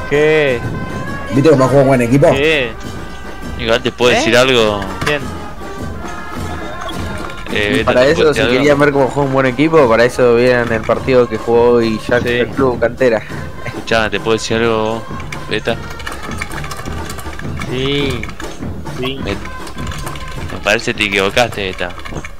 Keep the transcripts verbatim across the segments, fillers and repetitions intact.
¿Qué? ¿Viste cómo juega un buen equipo? ¿Qué? Igual te puedo ¿Eh? decir algo. ¿Quién? Eh, Para ¿te eso, puedo si decir querían algo? ver cómo juega un buen equipo, para eso vieran el partido que jugó hoy Jack Sí. del Club Cantera. Escuchá, te puedo decir algo, Beta. Sí. Sí. Me, me parece que te equivocaste, Beta.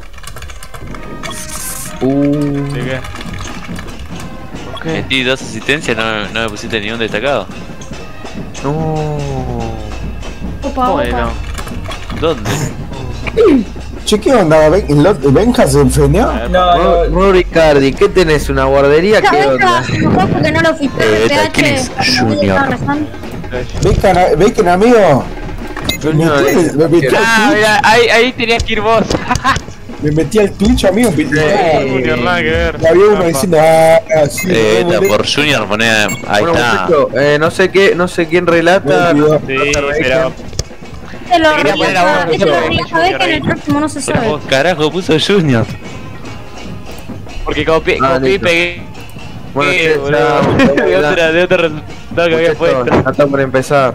Uh, ¿De qué? ¿Por qué? Metí dos asistencias, no, no me pusiste ni un destacado. no. Opa, Bueno. opa. ¿Dónde? Che, ¿qué onda? ¿Ben- lo- ¿Benja se enfrenó? No, no. Vos, Ricardi, ¿qué tenés? ¿Una guardería? ¿Qué onda? Mejor porque no lo fiché Eh, de Beta, ¿quién P es H. Junior? ¿Ves que amigo? Junior, Me metí- me metí al Ah, Twitch, mira, ahí, ahí tenías que ir vos. me metí al Twitch, amigo. y- Junior, nada que ver. y había uno Apa. diciendo, ah, sí, Eh, no, Beta, boludo. por Junior poné. Ahí Bueno, está. muchacho, eh, no sé qué, no sé quién relata. Me olvidó. Sí, pero. Te lo Quería poner a vos, Te lo Junior, rías a ver que en el próximo no se Pero sabe. vos, Carajo, puso Junior. porque copié, Ah, copié y listo. pegué. Bueno, eh, che, boludo, ya, de, ya, otra, de otro resultado que había muchacho, puesto. ya está por empezar.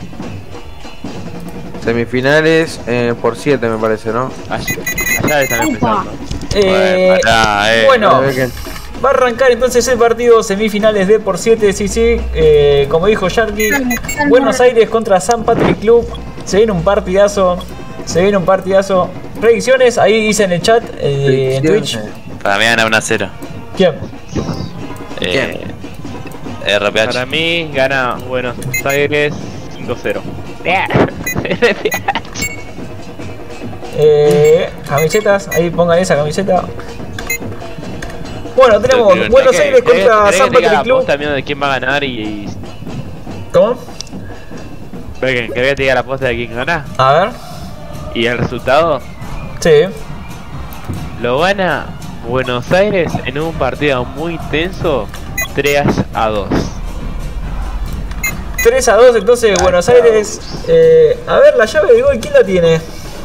Semifinales eh, por siete me parece, ¿no? Allá, allá están empezando. Eh, Bueno, pará, eh. bueno, Ve que- va a arrancar entonces el partido semifinales de por siete, sí, sí. Eh, como dijo Sharky, Buenos Aires contra San Patrick Club. Se viene un partidazo. Se viene un partidazo. Predicciones, ahí hice en el chat, eh, en Twitch. Para mí gana uno a cero. ¿Quién? Eh, R P H. Para mí gana Buenos Aires cinco cero. Eh, camisetas, ahí pongan esa camiseta. Bueno, tenemos Pero, Buenos ¿Querés- Aires querés- contra querés San que te diga Patrick la Club. posta mío de quién va a ganar y. y... ¿Cómo? ¿Querés que te diga la posta de quién gana? A ver. Y el resultado Sí. lo gana Buenos Aires en un partido muy tenso, tres a dos. tres a dos, entonces Buenos Aires. Eh, a ver, la llave de gol, ¿quién la tiene?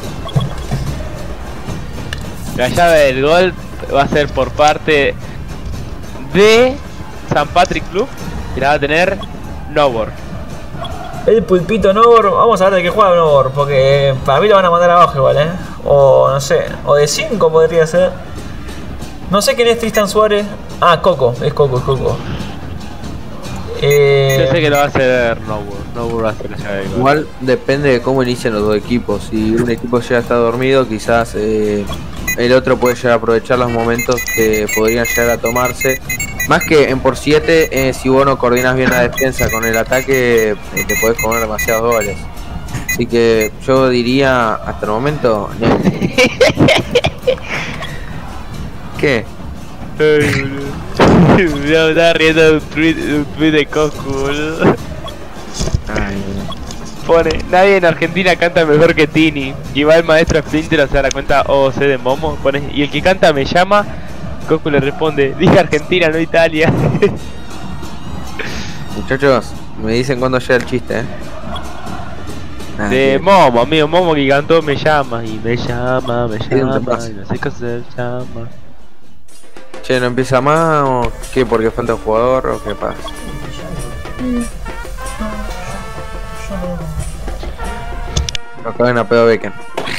La llave del gol va a ser por parte de San Patrick Club y la va a tener Nobor. El pulpito Nobor. Vamos a ver de qué juega Nobor, porque para mí lo van a mandar abajo igual, ¿eh? O no sé, o de cinco podría ser. No sé quién es Tristan Suárez. Ah, Coco, es Coco, es Coco. Eh, Yo sé que lo va a hacer Nobor. Nobor va a hacer la llave del gol. Igual depende de cómo inician los dos equipos. Si un equipo ya está dormido, quizás eh, el otro puede llegar a aprovechar los momentos que podrían llegar a tomarse. Más que en por siete, eh, si vos no coordinas bien la defensa con el ataque, eh, te podés comer demasiados goles. Así que yo diría, hasta el momento, no. ¿Qué? Ay, boludo. Ya me estaba riendo de un tweet, de un tweet de Coscu, boludo. Ay, Pone, nadie en Argentina canta mejor que Tini. Y va el maestro Splinter a hacer la cuenta O C de Momo. Pone, y el que canta me llama. Coscu le responde, dije Argentina, no Italia. muchachos, me dicen cuándo llega el chiste, ¿eh? Ah, De bien. Momo, amigo, Momo que cantó me llama. Y me llama, me Sí, ¿dónde llama. pasa? Y no sé qué hacer, llama. Che, ¿no empieza más o qué? ¿Porque falta un jugador o qué pasa? Nos caben a pedo Becken.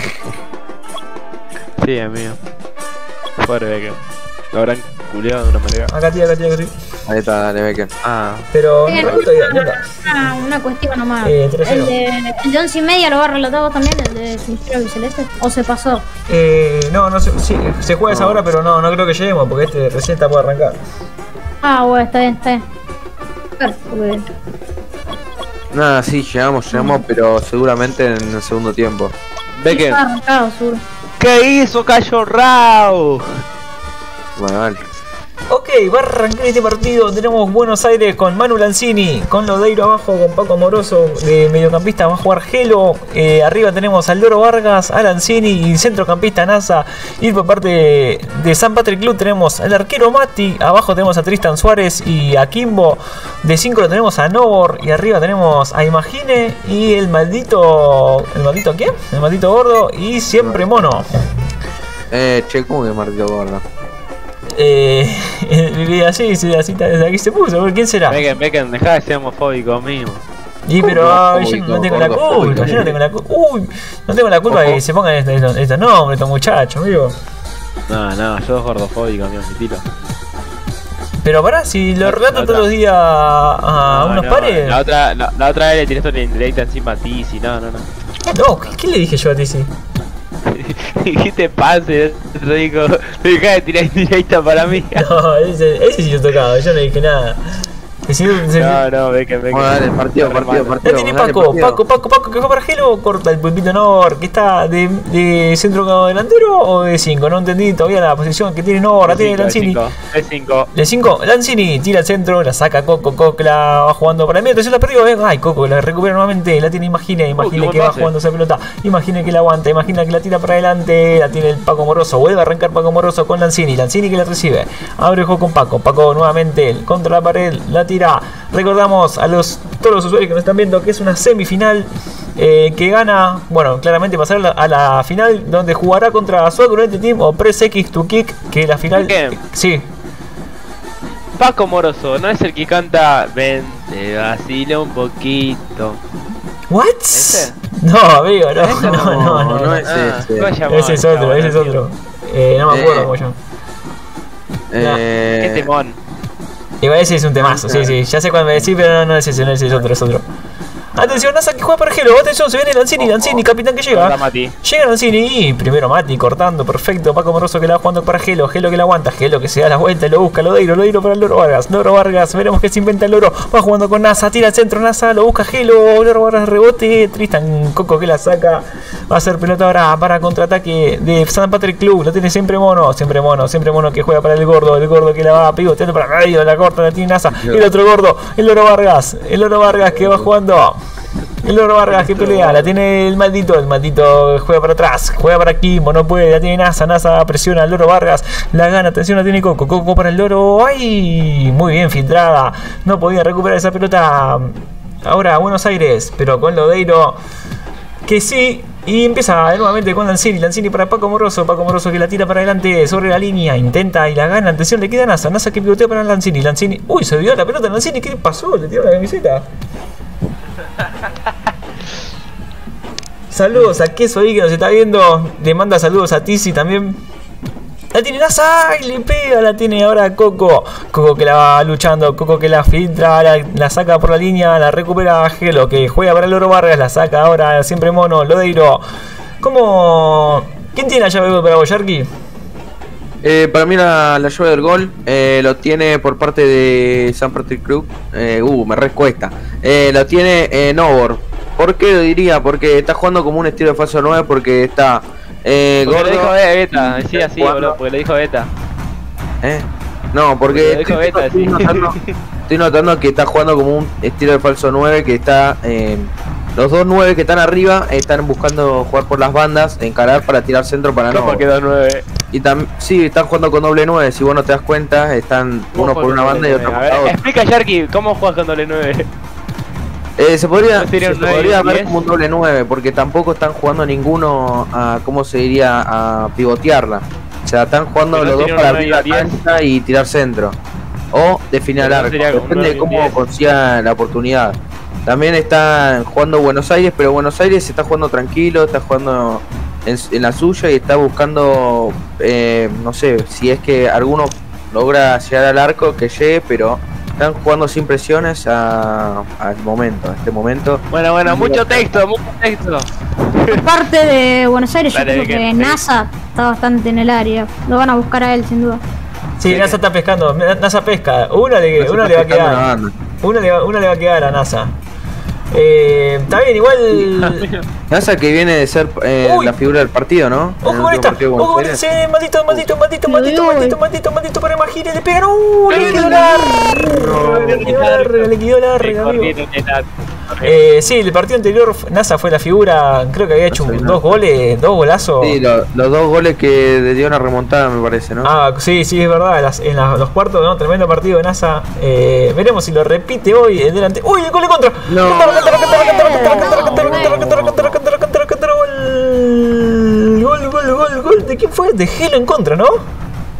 Sí, amigo. Pobre Beckham. Lo habrán culeado de una manera. acá tía, acá tía, acá tía. Ahí está, dale Becken. Ah, Pero Eh, no recuerdo todavía, nunca. Una, una cuestión nomás. Eh, tres cero. el, de, el de once y media lo va a relatar vos también, el de Sinistro y Celeste. ¿O se pasó? Eh, no, no sé, sí, se juega esa No. hora, pero no, no creo que lleguemos, porque este recién está por arrancar. Ah, bueno, está bien, está bien. Claro, porque- Nada, sí, llegamos, llegamos, pero seguramente en el segundo tiempo. Está Becken. arrancado, seguro. ¿qué hizo Cayo Rao? Bueno, vale. Ok, va a arrancar este partido. Tenemos Buenos Aires con Manu Lanzini, con Lodeiro abajo, con Paco Amoroso de mediocampista. Va a jugar Gelo. Eh, arriba tenemos al Loro Vargas, a Lanzini y centrocampista NASA. Y por parte de, de San Patrick Club tenemos al arquero Mati. Abajo tenemos a Tristan Suárez y a Kimbo. De cinco lo tenemos a Nobor. Y arriba tenemos a Imagine y el maldito. ¿El maldito quién? El maldito gordo y siempre mono. Eh, che, ¿cómo que Martito Gordo? Eh, así, así, así, aquí se puso. ¿Quién será? Becken, Becken, dejá de ser homofóbico mismo. Y pero ay, yo no tengo la culpa, yo no tengo la culpa. Uy, no tengo la culpa de que se pongan estos, estos, estos nombres, estos muchachos, amigo. No, no, yo soy gordofóbico, amigo, mi tiro. Pero pará, si lo relato todos los días a, a no, unos no, pares. La otra, la, la otra vez le tiré esto en directa encima a Tizi, no, no, no. No, ¿qué, ¿qué le dije yo a Tizi? ¿Qué te pasa? Te digo, te dejá de tirar indirecta para mí. No, ese, ese sí yo tocaba, yo no dije nada. Si, si, no, no, Becken, Becken. Bueno, dale, partido, partido, partido. La tiene dale, Paco, partido. Paco, Paco, Paco, que fue para Gelo, corta el pulpito Nor, que está de, de centro delantero o de cinco, no entendí todavía la posición que tiene Nor, la tiene Lanzini. De cinco. De cinco, Lanzini tira al centro, la saca Coco, Coco la va jugando para el medio, entonces la perdió, ¿eh? Ay, Coco la recupera nuevamente, la tiene, imagine, imagine uh, que va pase. jugando esa pelota, imagine que la aguanta, imagina que la tira para adelante, la tiene el Paco Moroso, vuelve a arrancar Paco Moroso con Lanzini, Lanzini que la recibe, abre el juego con Paco, Paco nuevamente contra la pared, la tira, recordamos a los todos los usuarios que nos están viendo que es una semifinal eh, que gana, bueno, claramente pasar a la, a la final donde jugará contra Swag United Team o Press X to Kick, que la final... ¿Qué? Sí. Paco Moroso, ¿no es el que canta Ven, te vacila un poquito? ¿What? ¿Ese? No, amigo, no, ¿Ese? no, no, no, no no. es Ah, ese. ¿cómo se llamaba Ese es el otro, chabón, ese es no otro. Eh, no me acuerdo Eh. cómo yo. Eh, Qué temón. Igual ese es un temazo, sí, sí, ya sé cuál me decís, pero no, no es ese, no es ese, es otro, es otro. Atención, NASA que juega para Gelo, atención, se viene Lanzini, Lanzini, capitán que Hola, llega. Mati. Llega Lanzini y primero Mati cortando, perfecto. Paco Moroso que la va jugando para Gelo, Gelo que la aguanta, Gelo que se da la vuelta, lo busca, Lodeiro, Lodeiro para el Loro Vargas, Loro Vargas, veremos qué se inventa el Loro. Va jugando con NASA, tira al centro, NASA, lo busca Gelo, Loro Vargas rebote, Tristan Coco que la saca. Va a ser pelota ahora para contraataque de San Patrick Club, lo tiene siempre Mono, siempre Mono, siempre Mono que juega para el gordo, el gordo que la va pivoteando para medio, la corta, la tiene NASA, el otro gordo, el Loro Vargas, el Loro Vargas que va jugando. El Loro Vargas que pelea, la tiene el maldito, el maldito juega para atrás, juega para Kimbo, no puede, la tiene NASA, NASA presiona al Loro Vargas, la gana, atención, la tiene Coco, Coco para el Loro, ¡ay! Muy bien filtrada, no podía recuperar esa pelota. Ahora Buenos Aires, pero con Lodeiro, que sí, y empieza nuevamente con Lanzini, Lanzini para Paco Moroso, Paco Moroso que la tira para adelante sobre la línea, intenta y la gana, atención, le queda NASA, NASA que pivotea para Lanzini, Lanzini, uy, se dio la pelota Lanzini, ¿qué le pasó? Le tiró la camiseta. Saludos a Queso ahí que nos está viendo. Le manda saludos a Tizi también. La tiene NASA y le pega. La tiene ahora Coco. Coco que la va luchando. Coco que la filtra. La, la saca por la línea. La recupera Gelo que juega para el Loro Vargas. La saca ahora siempre Mono. Lodeiro. ¿Cómo? ¿Quién tiene la llave de gol para vos, Yarky? Eh, para mí la, la llave del gol eh, lo tiene por parte de San Patrick Club. Eh, uh, me rescuesta. Eh, lo tiene eh, Novor. ¿Por qué lo diría? Porque está jugando como un estilo de falso nueve. Porque está eh, Porque lo gordo. dijo Beta, sí, así, jugando- boludo, porque lo dijo Beta. ¿Eh? No, porque Lo dijo estoy, Beta, estoy sí. notando, estoy notando que está jugando como un estilo de falso nueve. Que está eh, los dos nueve que están arriba están buscando jugar por las bandas, encarar para tirar centro para no. ¿Cómo quedó nueve? Y también, sí, están jugando con doble nueve, si vos no te das cuenta, están uno por una banda y otro por A la ver, otra. explica, Yarky, ¿cómo juegas con doble nueve? Eh, se podría, ¿no sería se un nueve podría y ver diez? como un doble nueve, porque tampoco están jugando ninguno a, ¿cómo se diría? A pivotearla. O sea, están jugando Pero los dos sería un para nueve y abrir la diez. cancha y tirar centro. O definir al Pero no arco, sería como un depende de nueve y cómo diez. consiga la oportunidad. También están jugando Buenos Aires, pero Buenos Aires está jugando tranquilo, está jugando en, en la suya y está buscando, eh, no sé, si es que alguno logra llegar al arco, que llegue, pero están jugando sin presiones a- al momento, a este momento. Bueno, bueno, mucho texto, mucho texto. Por parte de Buenos Aires, yo Dale, creo que- que NASA está bastante en el área. Lo van a buscar a él, sin duda. Sí, NASA está pescando, NASA pesca. Una le, No se una está le va a pescando una quedar. banda. Una le, va, una le va a quedar a NASA. Eh, está bien, igual. NASA que viene de ser eh, Uy. la figura del partido, ¿no? En el Ojo con último esta, partido de ojo con Buenos ese maldito, maldito, maldito, maldito, Uy, uy. maldito, maldito, maldito para Imagine, le pegan. ¡Uh! Le quedó larga, le quedó larga, le quedó larga, amigo. Eh, sí, el partido anterior NASA fue la figura, creo que había hecho un- dos goles, dos golazos. Sí, lo- los dos goles que le dio una remontada, me parece, ¿no? Ah, sí, sí, es verdad, las- en las- los cuartos, ¿no? Tremendo partido de NASA. Eh, veremos si lo repite hoy el delante. ¡Uy, el gol de contra! No. Cantaro, cantaro, cantaro, cantaro, cantaro, cantaro, cantaro, cantaro, cantaro, cantaro, cantaro, cantaro, cantaro, gol. Gol, gol, gol, gol. ¿De quién fue? De Gelo en contra, ¿no?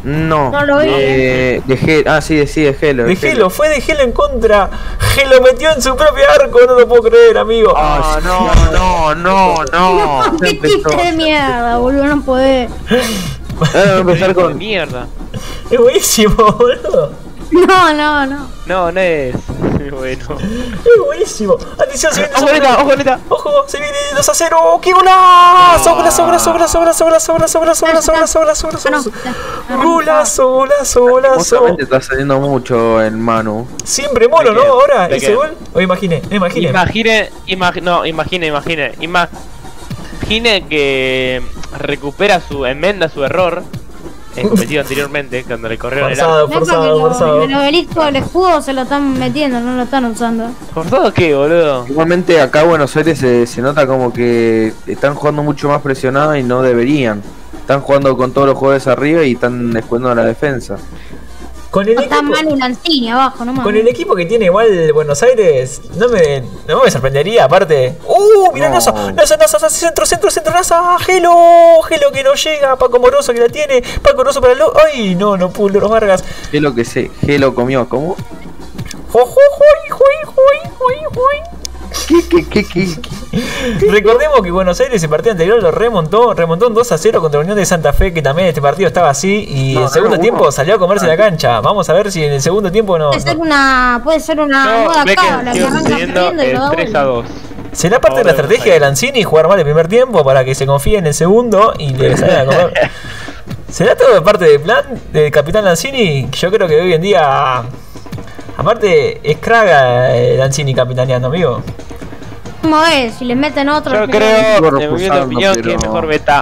No, No lo vi. de, de Gelo. Ah, sí, de, sí, de Gelo. De Gelo, fue de Gelo en contra. Gelo metió en su propio arco, no lo puedo creer, amigo. Ah, no, no, no, no. No, qué chiste de mierda, boludo, no podés. Ahora voy a empezar De con. mierda. Es buenísimo, boludo. No, no, no. No, no es. Bueno. Es buenísimo. Atención, se viene Ojo, neta, ojo, neta. Ojo, se viene dos a cero. ¡Qué golazo! Golazo, golazo, golazo, golazo, golazo, golazo, golazo, golazo, golazo, golazo, golazo, golazo. Golazo, golazo, golazo. Justamente está saliendo mucho el Manu. Siempre mono, ¿De ¿no? qué? Ahora, ¿De ese qué? gol. O imagine, imagine. Imagine, imag no, imagine, imagine. Imagine que recupera su, enmenda su error eh, cometido anteriormente cuando le corrieron el Forzado, arco. No, porque forzado, lo- forzado. el obelisco del escudo se lo están metiendo, no lo están usando. ¿Forzado qué, boludo? Igualmente acá en Buenos Aires se, se nota como que están jugando mucho más presionados y no deberían. Están jugando con todos los jugadores arriba y están escondiendo a la defensa. Con el Está equipo, Manu Lanzini abajo, nomás. con el equipo que tiene igual Buenos Aires, no me, no me sorprendería, aparte. ¡Uh! Mirá, No. Nasa, Nasa, Nasa, Nasa, centro, centro, centro, Nasa, Gelo, Gelo que no llega, Paco Moroso que la tiene, Paco Moroso para el... lo- ¡Ay! No, no pudo Loro Vargas. Gelo que se. Gelo comió, ¿cómo? ¡Jo, jo, joi, joi, joi, joi, joi! ¿Qué, qué, qué, qué? qué? Recordemos que Buenos Aires el partido anterior lo remontó, remontó un dos a cero contra Unión de Santa Fe, que también este partido estaba así, y No, el segundo no, tiempo uno. salió a comerse la cancha. Vamos a ver si en el segundo tiempo no... Puede ser no- una, puede ser una No, nueva ve cábala que que sigue arranca sucediendo perdiendo y lo da el tres a vuelta. dos. ¿Será parte de la Ahora estrategia de Lanzini jugar mal el primer tiempo para que se confíe en el segundo y le salga a comer? ¿Será todo parte del plan del capitán Lanzini? Yo creo que hoy en día... Aparte, es craga eh, Lanzini capitaneando, amigo. ¿Cómo es? Si le meten otro. Yo le- creo, Sigo en mi humilde refusando, opinión, que pero- es mejor beta.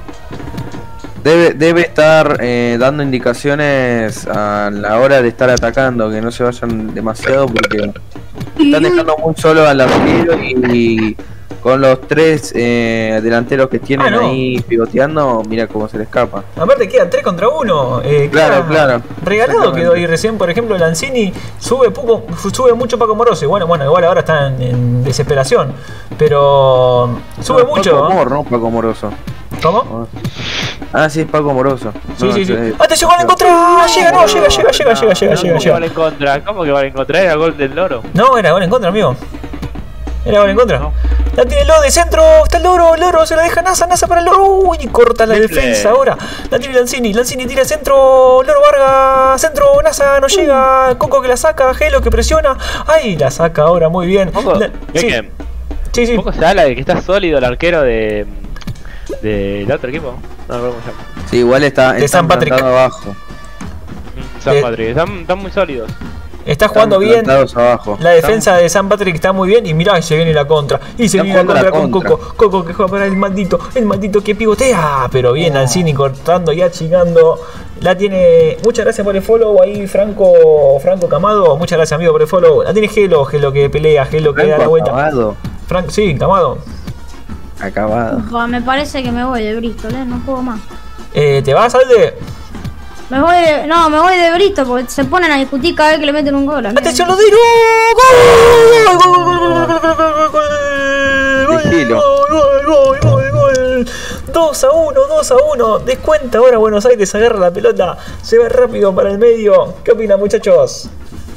Debe, debe estar eh, dando indicaciones a la hora de estar atacando, que no se vayan demasiado porque están dejando muy solo al arquero y, y con los tres eh, delanteros que tienen Ah, no. ahí pivoteando, mira cómo se le escapa. Aparte quedan tres contra uno. Eh, Claro, queda claro. Regalado Exactamente. quedó ahí recién, por ejemplo, Lanzini sube poco, sube mucho Paco Moroso. Y bueno, bueno, igual ahora está en, en desesperación. Pero sube No, mucho. Paco ¿eh? Mor, ¿no? Paco Moroso. ¿Cómo? Ah, sí, es Paco Moroso. Sí, No, sí, sí. eh, ¡Atención, gol en contra! Llega, no, llega, llega, llega, No, llega, llega, no, llega, ¿cómo que llega. vale en contra? ¿Cómo que vale en contra? Era gol del loro. No, era gol en contra, amigo. Era gol en contra. No. La tiene el Loro de centro. Está el Loro. El Loro se la deja Nasa. Nasa para el Loro. Uy, y corta la Triple. defensa ahora. La tiene Lanzini. Lanzini tira centro. Loro Vargas. Centro. Nasa no llega. Coco que la saca. Gelo que presiona. Ay, la saca ahora muy bien. Poco, La- ve sí, que sí, sí. poco se habla de que está sólido el arquero de del otro equipo. No, no, ¿cómo se llama? sí, igual está, De está San Patrick. plantado abajo. San De- Patrick. Están, están muy sólidos. Está jugando Están bien. plantados abajo. La defensa de San Patrick está muy bien. Y mirá, se viene la contra. Y se Están viene la jugando contra la con contra. Coco. Coco que juega para el maldito. El maldito que pivotea. Pero bien, Lanzini cortando y achicando. La tiene. Muchas gracias por el follow ahí, Franco Franco Camado. Muchas gracias, amigo, por el follow. La tiene Gelo. Gelo que pelea. Gelo que da la Franco vuelta. acabado. Franco, sí, Camado. Acabado. Ufa, me parece que me voy de Bristol, eh, no puedo más. Eh, ¿Te vas, Alde? Me voy de, no, me voy de Bristol porque se ponen a discutir cada vez que le meten un gol. a mí. ¡Atención, los Lodero! ¡Gol! ¡Gol, gol, gol, gol, gol, gol, gol, gol, gol! Vigilo. ¡Gol, gol, gol, gol! dos a uno, dos a uno. Descuenta ahora Buenos Aires, agarra la pelota. Se va rápido para el medio. ¿Qué opinan, muchachos?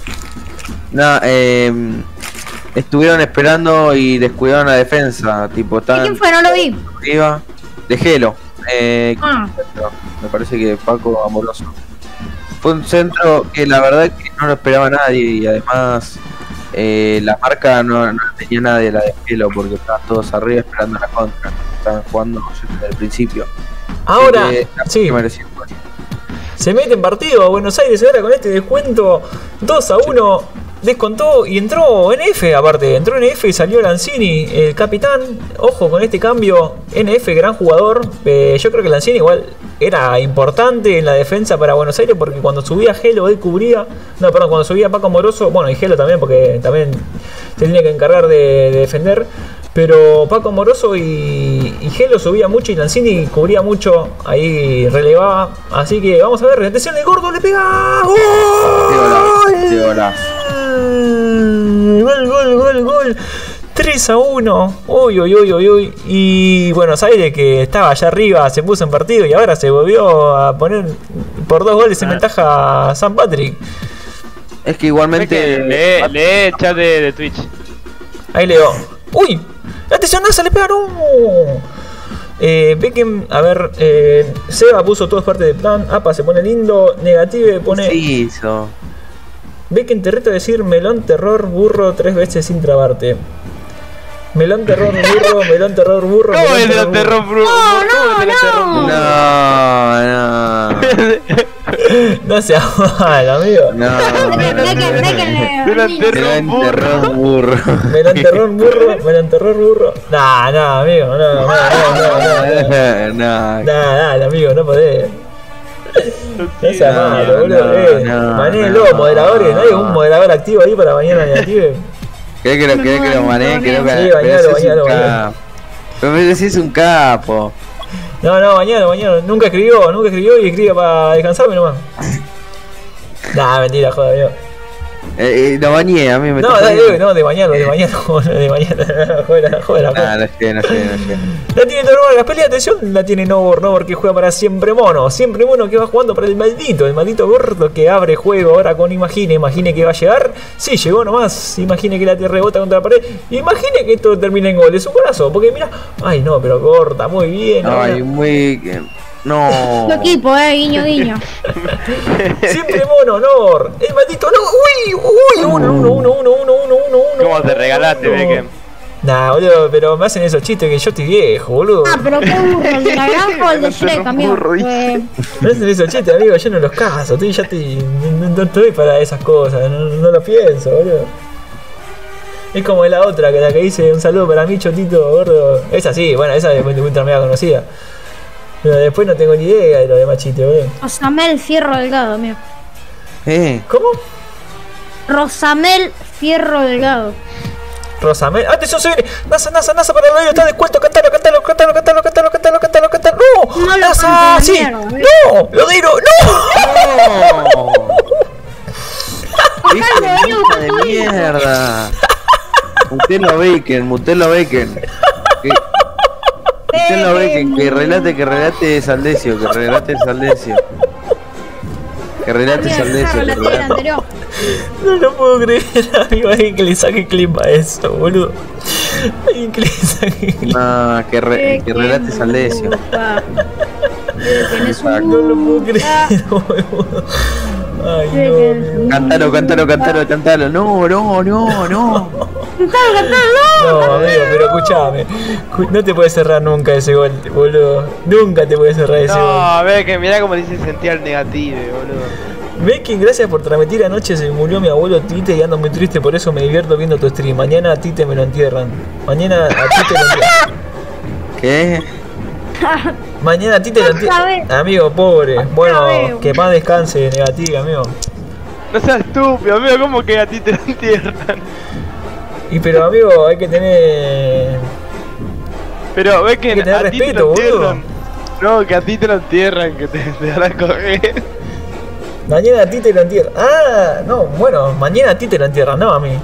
Nada, eh, estuvieron esperando y descuidaron la defensa. Tipo, ¿Y están quién fue? No lo vi. arriba. De Gelo. Eh, Ah, me parece que Paco Amoroso. Fue un centro que la verdad es que no lo esperaba nadie y además eh, la marca no, no tenía nadie la de Gelo porque estaban todos arriba esperando la contra. Estaban jugando desde el principio. Ahora, Así que, la sí, que merecía jugar. se mete en partido a Buenos Aires ahora con este descuento. dos a uno. Descontó y entró N F, aparte, entró N F y salió Lanzini, el capitán. Ojo con este cambio, N F, gran jugador. Eh, yo creo que Lanzini igual era importante en la defensa para Buenos Aires porque cuando subía Gelo él cubría. No, perdón, cuando subía Paco Moroso, bueno, y Gelo también porque también se tenía que encargar de, de defender. Pero Paco Moroso y, y Gelo subía mucho y Lanzini cubría mucho, ahí relevaba. Así que vamos a ver, atención, el gordo le pega. Qué golazo, qué ¡Gol! golazo. Gol, gol, gol, gol. tres a uno. Uy, uy, uy, uy, uy. Y Buenos Aires, que estaba allá arriba, se puso en partido y ahora se volvió a poner por dos goles en ventaja a San Patrick. Es que igualmente. Lee, lee el chat de, de Twitch. Ahí leo. ¡Uy! ¡Atención, Nasa! ¡Le pegaron! Eh, Beckham, a ver, eh, Seba puso todo parte del plan. Apa se pone lindo. Negative pone. Sí, hizo. Beckham, te reto a decir melón, terror, burro tres veces sin trabarte. Melón, terror, burro, melón, terror, burro. ¿Cómo melón, el de la terror, bro? No, no, ¿Cómo el de la no. terror, bro? No, no. No sea mal, amigo. No. Dejen, déjenle. De la niño. terror. Te enterró un burro. Melón, terror, burro, melón, terror, burro. Nah, nah, amigo, no, no, no, no, no, no. No. Nah, dale, amigo, no podés. No sea No, malo, boludo. no, eh. no, Manélo, no, moderadores. ¿No hay no. un moderador activo ahí para mañana negative? ¿Querés que lo, querés que lo maneje? Creo que Sí, pero bañalo, ese es bañalo, un bañalo. capo. Pero ese es un capo. No, no, mañana, mañana. Nunca escribió, nunca escribió y escribe para descansarme nomás. Nah, mentira, joder, amigo. Eh, eh, lo bañé, a mí me No, está dale, jodiendo. no, de mañana, de mañana, de mañana. Joder, joder, Ah, joder. no sé, no sé, no sé. La tiene Toro Vargas, pelea de atención, la tiene Novor, Novor que juega para Siempre Mono, Siempre Mono que va jugando para el maldito, el maldito gordo que abre juego ahora con Imagine, Imagine que va a llegar, sí, llegó nomás, Imagine que la te rebota contra la pared, Imagine que esto termina en gol, es un golazo, porque mira, ay no, pero corta, muy bien, ahora. Ay, muy. No. Tu equipo, eh, guiño, guiño. Siempre Mono, Novor, el maldito, no, uy, uy, uno, uno, uno, uno, uno, uno, uno, uno. ¿Cómo te regalaste, Beckham? Nah, boludo, pero me hacen esos chistes que yo estoy viejo, boludo. Ah, pero qué burro, el de la granja o el de Shrek, amigo. burro, dice. Eh, Me hacen esos chistes, amigo, yo no los caso, estoy, ya estoy, no, no estoy para esas cosas, no, no lo pienso, boludo. Es como la otra, que la que dice un saludo para mí, Chotito, gordo. Esa sí, bueno, esa es muy media conocida. Pero después no tengo ni idea de los demás chistes, boludo. Rosamel Fierro Delgado, amigo. Eh. ¿Cómo? Rosamel Fierro Delgado. Rosamel. ¡Atención, se viene! ¡Nasa, Nasa, Nasa para el radio! ¡Está de descuento! ¡Cántalo, cántalo, cántalo, cántalo, cántalo, cántalo, cántalo, cántalo! ¡No! No lo ¡Nasa! cantes, ¡Sí! mierda, eh. ¡No! ¡Lo diro! ¡No! No. Hijo de mierda. Mutelo Bacon, Mutelo Bacon. Que- Mutelo Bacon, que relate, que relate Saldecio, que relate Saldecio. Que relate Saldecio, que La tira relate. anterior. No lo puedo creer, amigo. Alguien que le saque clip a eso, boludo. Alguien que le saque clip. No, que, re, que relate Saldecio. Tienes No lo puedo creer, boludo. Ay, no, amigo. Cántalo, cántalo, cántalo, cántalo. No, no, no, no. No, amigo, pero escuchame. Cu- No te puedes cerrar nunca ese gol, boludo. Nunca te puedes cerrar ese gol. No, Beckham, mirá cómo dice sentía el negativo, boludo. Becky, gracias por transmitir. Anoche se murió mi abuelo Tite y ando muy triste, por eso me divierto viendo tu stream. Mañana a Tite me lo entierran. Mañana a Tite lo entierran. ¿Qué? Mañana a Tite lo entierran. Amigo, pobre. Bueno, que más descanse, negativo, amigo. No seas estúpido, amigo, ¿cómo que a ti te lo entierran? Y pero, amigo, hay que tener. Pero, Beckham, Hay que tener a ti te respeto, lo boludo. entierran. No, que a ti te lo entierran, que te, te van a coger. Mañana a Tite lo entierran. Ah, no, bueno, mañana a Tite lo entierran, no a mí.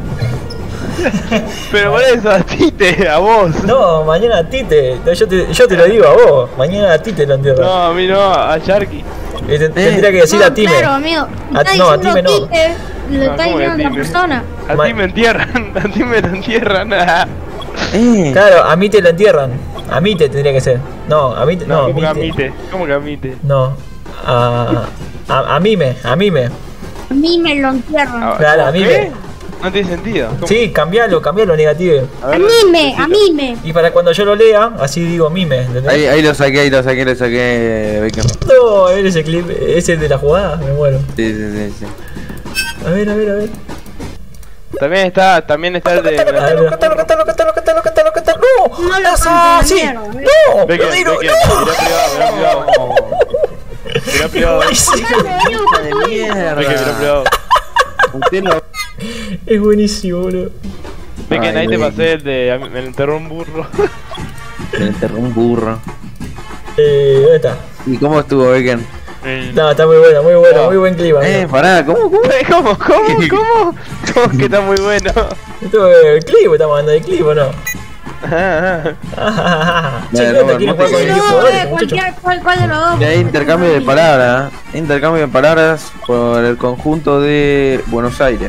Pero por eso, a ti te, a vos. No, mañana a Tite. No, yo, te, yo te lo digo a vos. Mañana a Tite lo entierran. No, a mí no, a Sharky. Eh, te- Tendría que decir No, a Time. claro, amigo. A- Está no, a diciendo Time no. Tite, le No, está ¿cómo que diciendo a otra Time? persona. A Ma- ti me entierran, a ti me lo entierran. Eh. Claro, a mí te lo entierran. A mí te tendría que ser. No, a mí te. No, No, ¿cómo que a mí mí te. te? ¿Cómo que a mí te? No. A, a, a mí me, a mí me. A mí me lo entierran. Ah, Claro, ¿cómo a mí qué? me. No tiene sentido. ¿Cómo? Sí, cambialo, cambialo negativo. A A ver, mí me, a mí me. Y para cuando yo lo lea, así digo mime, ¿entendés? Ahí, ahí lo saqué, ahí lo saqué, lo saqué, Beckham. No, a ver ese clip, ese de la jugada, me muero. Sí, sí, sí, sí. A ver, a ver, a ver. También está, también está el de. Cántalo, cántalo, cántalo, cántalo, cántalo, cántalo, cántalo, cántalo. ¡No! No lo ¡Nasa! cantes, ¡Sí! mierda, ¡No! Beckham, ¡Lo digo! Beckham, ¡No! mirá privado, mirá privado. Mirá privado. Hijo de mierda. Beckham, mirá privado. Mutelo. Es buenísimo, boludo. Beckham, Ay, ahí te Beckham. pasé el de. a mí Me lo enterró un burro. Me enterró un burro. Eh, ¿dónde está? ¿Y cómo estuvo, Beckham? No, está muy bueno, muy bueno, muy buen clima. Eh, amigo. pará, ¿cómo? ¿Cómo? ¿Cómo? ¿Cómo? ¿Cómo? ¿Cómo que está muy bueno? Esto es el clip, estamos hablando de clip, ¿o no? Ah, Ah, Dale, Che, ¿qué onda? Robert, ¿Quieren vos jugar con te- el No, jugador, eh, muchachos? cualquier, cual, cual de los dos. Y hay intercambio de palabras, ¿eh? Intercambio de palabras por el conjunto de Buenos Aires.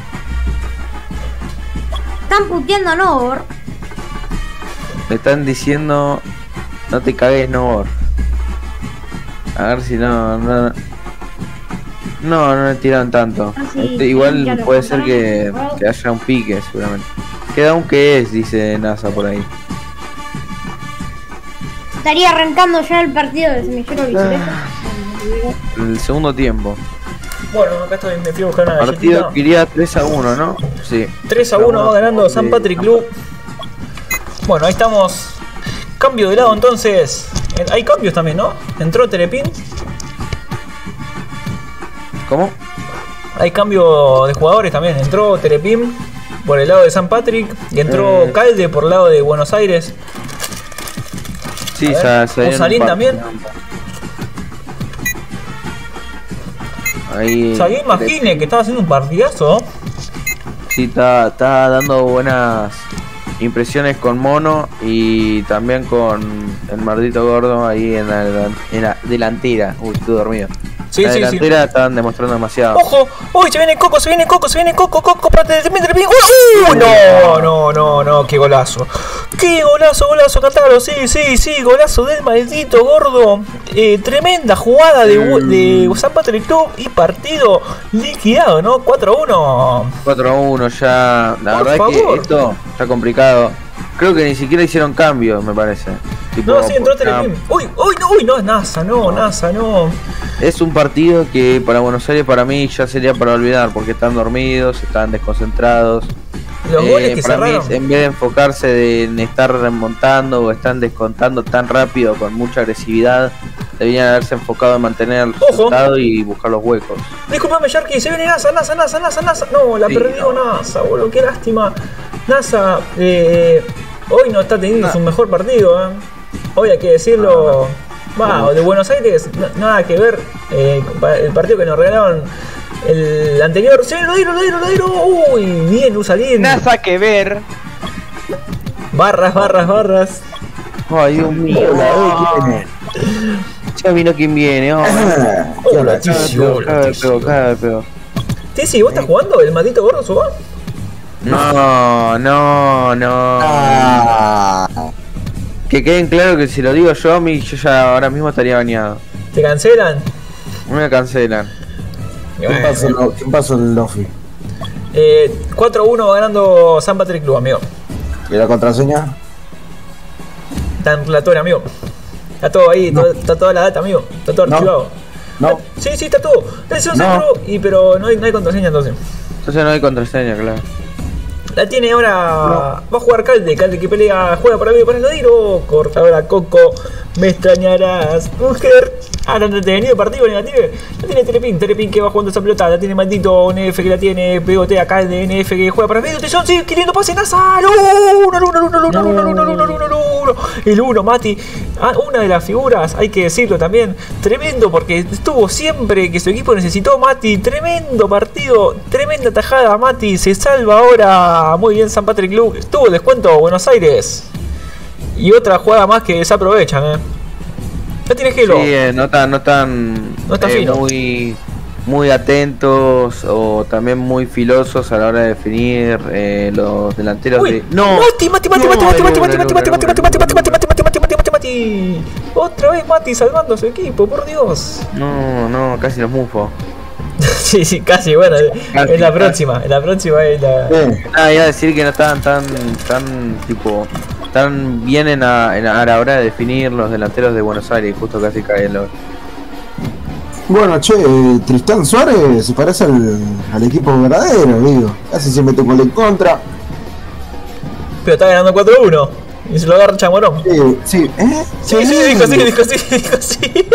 Están puteando a Nobor. Me están diciendo, no te cagues, no. A ver si no, no. No, no le tiran tanto. Ah, sí, Este, sí, igual ya lo puede ser que, contaron. que haya un pique, seguramente. Queda un que es, dice NASA por ahí. Estaría arrancando ya el partido del semillero Biceleste. El segundo tiempo. Bueno, acá estoy, me fui a buscar una Partido galletita. que iría tres a uno, ¿no? Sí. tres a uno va ganando San Patrick Club. Bueno, ahí estamos. Cambio de lado entonces. Eh, Hay cambios también, ¿no? Entró Terepin. ¿Cómo? Hay cambio de jugadores también. Entró Terepin por el lado de San Patrick. Y entró Eh. Calde por el lado de Buenos Aires. Sí, A se, ver, se Usalín también. Ahí. Sagué imagine que estaba haciendo un partidazo. Sí, está, está dando buenas impresiones con Mono y también con el maldito gordo ahí en la, en la delantera. Uy, estoy dormido. Sí, la sí, sí. delantera estaban demostrando demasiado. ¡Ojo! ¡Uy! Se viene Coco, se viene Coco, se viene Coco, Coco para Terepin, Terepin. ¡Uy! ¡Uy! No, no, no, no, qué golazo. ¡Qué golazo, golazo, Cataro! Sí, sí, sí, golazo del maldito gordo. Eh, tremenda jugada de, de San Patrick Club y partido liquidado, ¿no? cuatro a uno. cuatro a uno ya. La Por verdad favor. que esto está complicado. Creo que ni siquiera hicieron cambios, me parece. Tipo, No, sí, entró por- Terepin. ¡Uy! ¡Uy! No, uy, no, es NASA, no, NASA, no. Es un partido que para Buenos Aires, para mí, ya sería para olvidar, porque están dormidos, están desconcentrados. Los Eh, goles que para mí, cerraron. en vez de enfocarse de- en estar remontando o están descontando tan rápido con mucha agresividad, deberían haberse enfocado en mantener el Ojo. resultado y buscar los huecos. Disculpame, Sharky, se viene NASA, NASA, NASA, NASA, NASA. No, la Sí, perdió no. NASA, boludo, qué lástima. NASA, eh, hoy no está teniendo su mejor partido, ¿eh? Hoy hay que decirlo. Va, de Buenos Aires, na- nada que ver. eh, pa- el partido que nos regalaron el anterior. ¡Sí, lo dieron, lo dieron, lo dieron! ¡Uy! Bien, Usalín. nada que ver. Barras, barras, barras. Ay, Dios mío, la ¿Quién es? ya vino quien viene. Oh, Ah, ¿qué Hola, onda? Tizi, cada hola, vez Tizi. peor, cada vez peor. Tizi, ¿vos estás jugando el maldito gordo Suba? No, no, no. Ah, Que queden claro que si lo digo yo, a mí, yo ya ahora mismo estaría bañado. ¿Te cancelan? Me cancelan. ¿quién pasó, en lo- ¿quién pasó en el Lofi? Eh, cuatro a uno va ganando San Patrick Club, amigo. ¿Y la contraseña? Está en relatorio, amigo. Está todo ahí, todo- está toda la data, amigo. Está todo No. archivado. No. Sí, sí, está todo. Es un No. centro, y, pero no hay, no hay contraseña entonces. Entonces no hay contraseña, claro. La tiene ahora. Va a jugar Calde. Calde que pelea. Juega para mí, para el ladero. Corta ahora Coco. Me extrañarás, mujer. Ah, no, entretenido partido negativo. La tiene Terepin. Terepin que va jugando esa pelota. La tiene maldito N F que la tiene. Pegotea Calde. N F que juega para medio. Atención, sigue queriendo pase. NASA. ¡No! Uno, uno, uno, uno, uno, uno, uno, uno, uno, uno, uno. El uno, Mati. Ah, una de las figuras. Hay que decirlo también. Tremendo porque estuvo siempre que su equipo necesitó Mati. Tremendo partido. Tremenda tajada, Mati. Se salva ahora. Muy bien, San Patrick Club. Tuvo el descuento Buenos Aires. Y otra jugada más que desaprovechan, eh. Ya tiene Gelo. Sí, eh, no tan, no tan No está eh, fino. muy, muy atentos o también muy filosos a la hora de definir eh, los delanteros Uy, de. No, Mati, Mati, Mati, No, Mati, Mati, no, Mati, no, Mati, no, Mati, no, Mati, no, Mati, no, Mati, Mati, Mati, Mati, Mati, Mati, Mati, Mati, Mati. Otra vez Mati salvando a su equipo, por Dios. no, no, casi los mufo. Sí, sí, casi, bueno, Casi, en la casi. próxima, en la próxima es la... Eh, Ah, iba a decir que no estaban tan, tan, tipo, tan bien en la, en la- a la hora de definir los delanteros de Buenos Aires, justo casi caen los. bueno, che, eh, Tristán Suárez se parece al, al equipo verdadero, digo. Casi se mete con en contra. Pero está ganando cuatro a uno. Y se lo agarra Chamorón. Eh, sí, ¿eh? Sí, sí, dijo sí, dijo sí, dijo sí.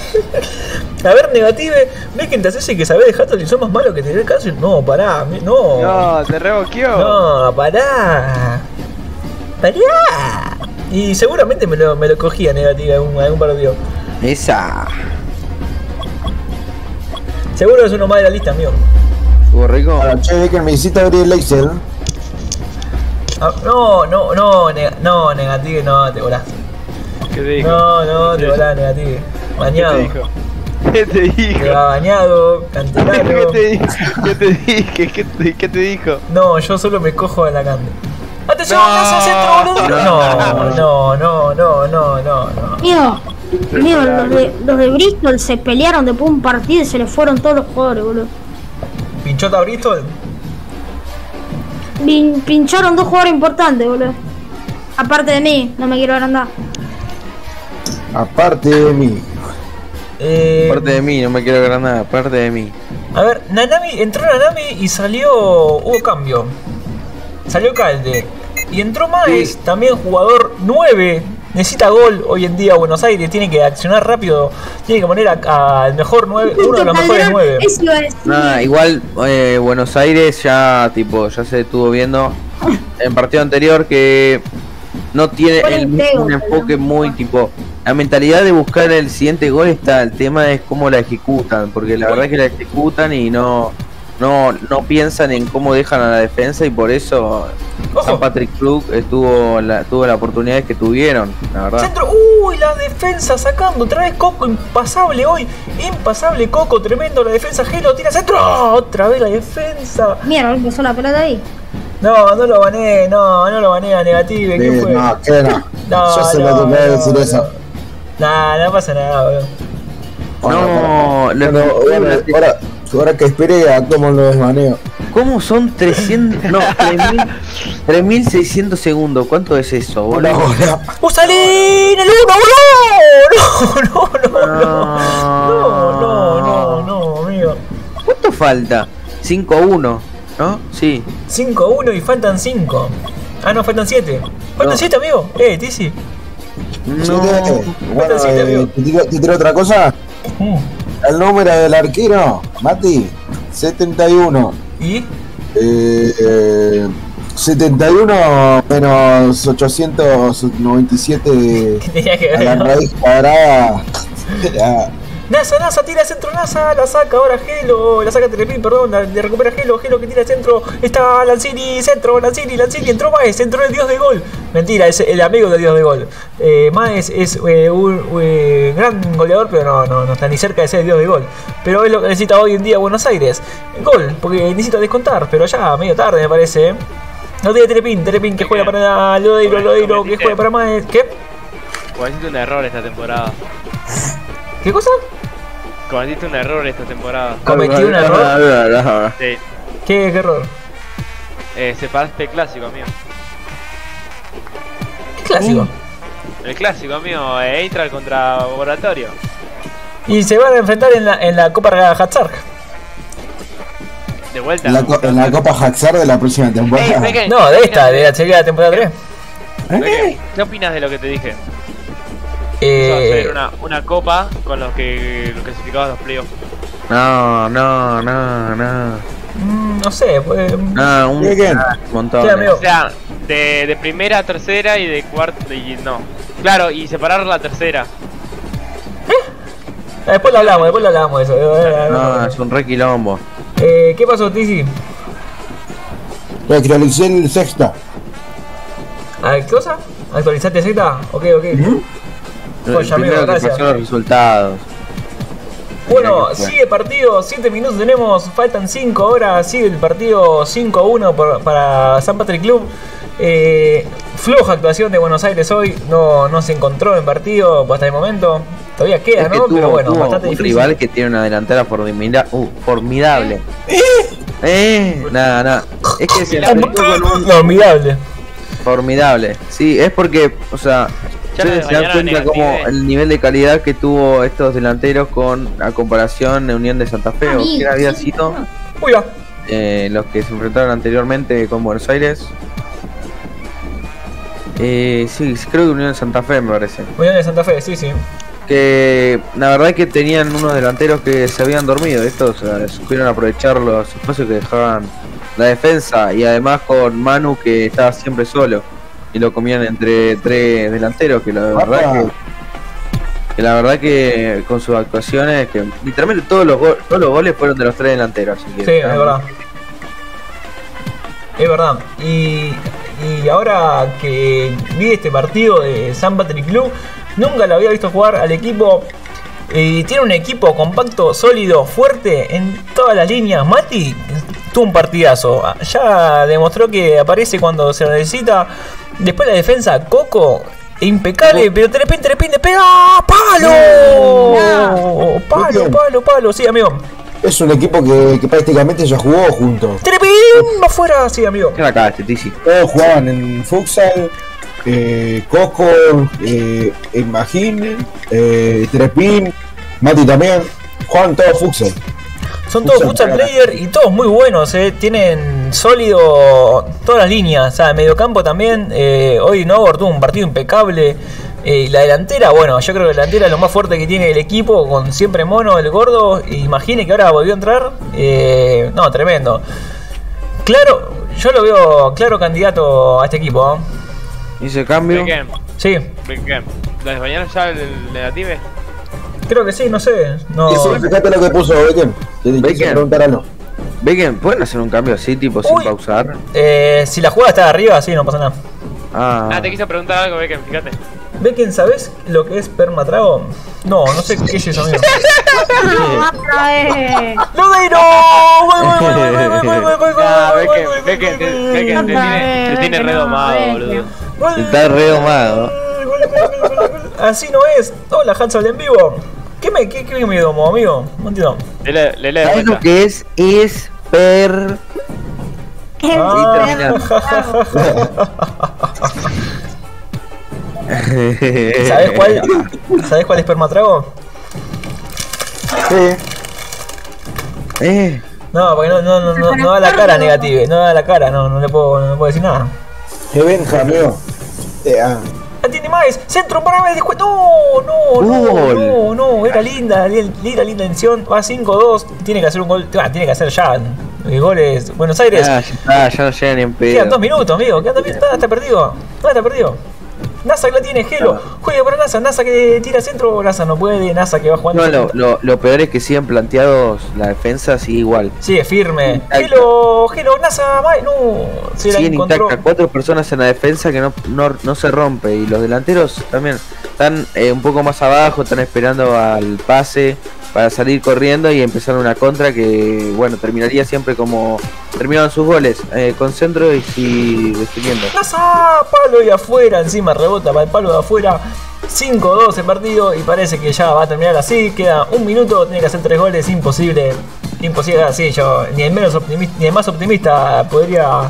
A ver, negative, ¿ves que te haces que sabés de Hato y somos malos que te el caso? No, pará, mi- no. No, te revoqueó. No, pará. Pará. Y seguramente me lo, me lo cogía negativa algún, algún partido. Esa. Seguro es uno más de la lista, amigo. ¿Estuvo rico? Ahora, che, que me hiciste abrir el Excel. Ah, no, no, no, neg no, negativo, no, te volás. ¿Qué te dijo? No, no, te volás, negativo. Bañado. ¿Qué te dijo? ¿Qué te dijo? Te va bañado, canterano. ¿Qué te dije? ¿Qué te dije? ¿Qué te, qué te dijo? No, yo solo me cojo de la cante. ¡Atención! No. ¡Hacia centro, boludo! No, no, no, no, no, no, no. Amigo, amigo, los de, los de Bristol se pelearon después de un partido y se les fueron todos los jugadores, boludo. ¿Pinchota Bristol? Pin- pincharon dos jugadores importantes, boludo. Aparte de mí, no me quiero agrandar. Aparte de mí. Eh, Aparte de mí, no me quiero ganar nada, aparte de mí. A ver, Nanami, entró Nanami y salió. Hubo cambio. Salió Calde. Y entró Maes, Sí. también jugador nueve. Necesita gol hoy en día Buenos Aires. Tiene que accionar rápido. Tiene que poner al mejor nueve, uno de los mejores nueve. Eso iba a decir. Nada, igual eh, Buenos Aires ya tipo ya se estuvo viendo en el partido anterior que no tiene Fue el un mismo pego, un enfoque pero- muy tipo la mentalidad de buscar el siguiente gol está, el tema es cómo la ejecutan, porque la verdad es que la ejecutan y no no no piensan en cómo dejan a la defensa y por eso Ojo. San Patrick Club estuvo la, tuvo las oportunidades que tuvieron, la verdad. Centro, uy, la defensa sacando, otra vez Coco, impasable hoy, impasable Coco, tremendo la defensa, Gelo, tira centro, ¡oh! Otra vez la defensa. Mierda, empezó la pelota ahí. No, no lo bané, no, no lo bané a Negative, ¿qué Eh, fue? no, que no. No, Yo se no, lo tengo que no, decir no. eso. Nah, no pasa nada, boludo. No, lo- Bueno, ahora, ahora, ahora que espere a cómo lo desbaneo. ¿Cómo son trescientos? No, tres mil seiscientos segundos. ¿Cuánto es eso, Hola, boludo? hola. ¡Usalín! ¡El uno, boludo! No, no, no, no, no, no, no, amigo. ¿Cuánto falta? cinco a uno, ¿no? Sí. cinco a uno y faltan cinco. Ah, no, faltan siete. Faltan No. siete, amigo. Eh, Tizi. No. Bueno, Sí, te eh, digo. ¿te tiro, te tiro otra cosa? Mm. El número del arquero, Mati, setenta y uno. ¿Y? Eh, eh, setenta y uno menos ochocientos noventa y siete ¿Qué tenía que a ver? la no? raíz cuadrada. Ya. NASA, NASA, tira centro, NASA, la saca ahora Gelo, la saca Telepin, perdón, la, le recupera Gelo, Gelo que tira centro, está Lanzini, centro, Lanzini, Lanzini, entró Maes, entró el dios de gol. Mentira, es el amigo del dios de gol. Eh, Maes es eh, un eh, gran goleador, pero no, no, no está ni cerca de ser el dios de gol. Pero es lo que necesita hoy en día Buenos Aires. Gol, porque necesita descontar, pero ya medio tarde me parece. ¿eh? No tiene Telepin, Telepin que juega para Lodeiro, Lodeiro que juega para Maes. ¿Qué? Cometiste un error esta temporada. ¿Qué cosa? Cometiste un error esta temporada. ¿Cometí un error? Sí. ¿Qué, qué error? Eh, separaste el clásico, amigo. ¿Qué clásico? El clásico, amigo. Eh, Eintracht contra Laboratorio. Y se van a enfrentar en la, en la Copa Hatzark. De vuelta. En la, co- en la Copa Haxar de la próxima Ey, temporada. Peque, No, de ¿qué esta, de la serie de la temporada tres. Peque, ¿qué opinas de lo que te dije? Eso va a Eh, ser una, una copa con los que los clasificados a los playoffs. No, no, no, no. mm, no sé, pues. No, un Bien. ah, montón. Sí, amigo. O sea, de, de primera a tercera y de cuarta y no. Claro, y separar la tercera. Después lo hablamos, después lo hablamos de eso. Eh, No, es un re quilombo. eh, ¿Qué pasó, Tizi? Actualicé el sexta. ¿A ¿Qué cosa? ¿Actualizaste Z? Ok, ok. El Oye, amigo, primero que gracias. pasó los resultados. Bueno, Mirá que fue. sigue partido, siete minutos tenemos, faltan cinco horas, sigue el partido cinco a uno por- para San Patrick Club. Eh, floja actuación de Buenos Aires hoy, no, no se encontró en partido hasta el momento. Todavía queda, Es que ¿no? tuvo, Pero bueno, tuvo bastante un difícil. rival que tiene una delantera formida- uh, formidable. Eh, nada, nada. Es que se enfrentó con un Inolvidable. formidable. Sí, es porque, o sea, Ya ustedes no se dan mañana cuenta como negative. el nivel de calidad que tuvo estos delanteros con a comparación de Unión de Santa Fe, o Amigo, que había sí, sido Uy, va. eh, los que se enfrentaron anteriormente con Buenos Aires. Eh, sí, creo que Unión de Santa Fe me parece. Unión de Santa Fe, sí, sí. Que la verdad es que tenían unos delanteros que se habían dormido. Estos o sea, supieron aprovechar los espacios que dejaban la defensa. Y además con Manu que estaba siempre solo. Y lo comían entre tres delanteros. Que la verdad es que Que la verdad que con sus actuaciones, que literalmente todos los, go todos los goles fueron de los tres delanteros. Así que, Sí, es verdad. Es verdad. Y, y ahora que vi este partido de San Patrick Club, nunca lo había visto jugar al equipo. Y tiene un equipo compacto, sólido, fuerte en todas las líneas. Mati tuvo un partidazo. Ya demostró que aparece cuando se necesita. Después la defensa, Coco, impecable, pero de repente, de repente pega ¡palo! No. Palo, palo, palo, sí, amigo. Es un equipo que, que prácticamente ya jugó juntos. ¡Trepín! ¡Afuera! Sí, amigo. ¿Qué acá este Tizi? Todos jugaban en futsal. Eh, Coco, eh, Imagine, eh, Trepín, Mati también. Juegan todos futsal. Son todos Futsal, futsal claro. player y todos muy buenos, eh. Tienen sólido todas las líneas. O sea, en mediocampo también. Eh, hoy Novor tuvo un partido impecable. Eh, y la delantera, bueno, yo creo que la delantera es lo más fuerte que tiene el equipo. Con siempre Mono, el gordo. Imagine que ahora volvió a entrar. Eh, no, tremendo. Claro, yo lo veo claro candidato a este equipo. ¿eh? Hice cambio. Beckham, Sí, Beckham. ¿Las mañana ya el, el negative? creo que sí, no sé. No. Y sí, fíjate lo que puso Beckham. Te quise Beckham. preguntar algo. Beckham, ¿pueden hacer un cambio así, tipo Uy. sin pausar? Eh, si la jugada está de arriba, sí, no pasa nada. Ah, Ah, te quiso preguntar algo, Beckham, fíjate. Becken, ¿sabes lo que es permatrago? No, no sé qué es eso, amigo. Otra vez. ¡Lodeiro! Ah, Beckham, Beckham, te, Beckham, te tiene, te tiene re domado, boludo. está re domado. Así no es. Hola, Hansel en vivo. ¿Qué me, qué, qué me domo, amigo? No entiendo. Lele, lele de ¿Sabes vuelta. lo que es? Es per... Ah. ¿Sabes cuál? ¿Sabes cuál es permatrago? Sí. Eh, No, porque no, no, no, no, no da la cara negativa, no da la cara, no, no le puedo, no le puedo decir nada. Que Benja, amigo. Eh, ah. ¡La tiene más! ¡Centro para el descuento! ¡No! ¡No! ¡No! Gol. ¡No! ¡No! Era linda, linda, linda intención. Va cinco dos. Tiene que hacer un gol. Ah, tiene que hacer ya. Eh, goles. Buenos Aires. ya, ya está, ya no llega ni en Quedan dos pedo. minutos, amigo. Quedan dos minutos. Está, está perdido. Está, está perdido. NASA que la tiene, Gelo. Juega para NASA. NASA que tira centro. NASA no puede. NASA que va jugando. No, lo, lo, lo peor es que siguen planteados la defensa, sigue igual. Sigue firme. Intacta. Gelo, Gelo, NASA. va- No. Se la Siguen encontró. intactas, cuatro personas en la defensa que no, no, no se rompe. Y los delanteros también están eh, un poco más abajo, están esperando al pase para salir corriendo y empezar una contra que, bueno, terminaría siempre como terminaban sus goles, eh, con centro y, y definiendo. NASA, palo y afuera, encima rebota para el palo de afuera. cinco dos el partido y parece que ya va a terminar así. Queda un minuto, tiene que hacer tres goles, imposible. Imposible así, yo ni el menos optimista, ni el más optimista podría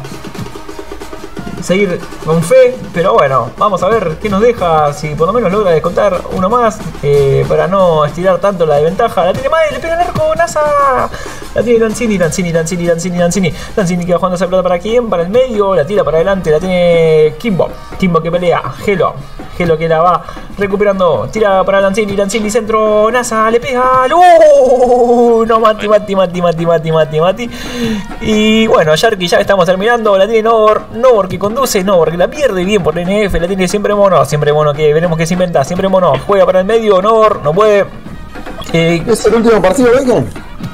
seguir con fe, pero bueno, vamos a ver qué nos deja, si por lo menos logra descontar uno más, eh, para no estirar tanto la desventaja. La tiene Mae, le pega el arco, NASA. La tiene Lanzini, Lanzini, Lanzini, Lanzini, Lanzini. Lanzini que va jugando esa pelota para quién, para el medio, la tira para adelante, la tiene Kimbo. Kimbo que pelea, Gelo. Gelo que la va recuperando, tira para Lanzini, Lanzini, centro, NASA, le pega. ¡Uh! No, Mati, Mati, Mati, Mati, Mati, Mati, Mati. Y bueno, Sharky ya estamos terminando, la tiene Novor, Novor que conduce, Novor que la pierde bien por N F, la tiene siempre Mono, siempre Mono que veremos que se inventa, siempre Mono, juega para el medio, Novor, no puede. Eh, ¿Es el último partido, Beckham?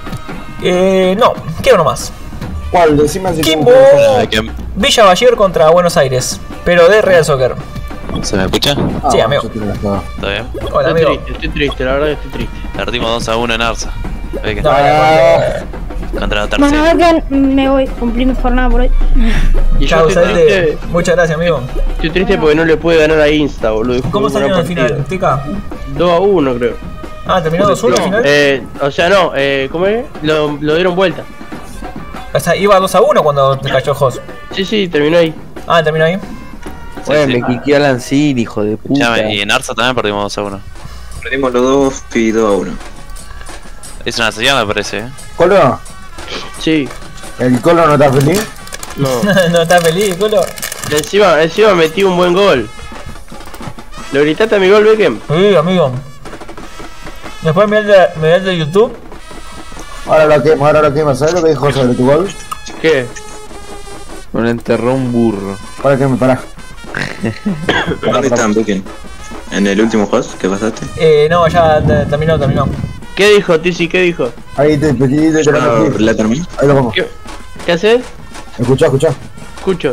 eh, no, quiero nomás. ¿Cuál? Decime si Kimbo. Beckham. Villa Bayer contra Buenos Aires, pero de Real Soccer. ¿Se me escucha? Ah, Sí, amigo. yo tengo la jugada. ¿Está bien? Hola, Estoy amigo. triste, estoy triste, la verdad que estoy triste. Perdimos dos a uno en Arsa. Beckham. No, era Contra la Bueno, a tercera. ver que me voy, cumplí mi jornada por hoy. Y yo Chau, estoy Salte. triste, Muchas gracias, amigo. estoy triste porque no le pude ganar a Insta, boludo. ¿Cómo salió al final, Tica? dos a uno, creo. Ah, ¿terminó dos uno al final? Eh, o sea, no, eh, ¿cómo es? Lo, lo dieron vuelta. O sea, iba dos a uno cuando te cayó Jos. Sí, sí, terminó ahí. Ah, terminó ahí. Bueno, sí. me quiqué a Lanzini, hijo de puta. Escuchame, y en Arsa también perdimos dos a uno. Perdimos los dos y dos a uno. Es una señal, me parece, eh. ¿Colo? Sí, ¿El Colo no está feliz? no. No estás feliz, Colo. encima, encima metí un buen gol. ¿Lo gritaste a mi gol, Beckham? Sí, amigo. Después me de, me de YouTube. Ahora lo quemo, ahora lo quemo. ¿Sabes lo que dijo sobre tu gol? ¿Qué? Me lo enterró un burro. Para que me pará. ¿Dónde están, Beckham? ¿En el último host que pasaste? Eh, no, ya te- terminó, terminó. ¿Qué dijo, Tizi? ¿Qué dijo? Ahí te pedí de Yo no la terminé. Ahí lo vamos. ¿Qué, ¿Qué haces? Escuchá, escuchá. Escucho.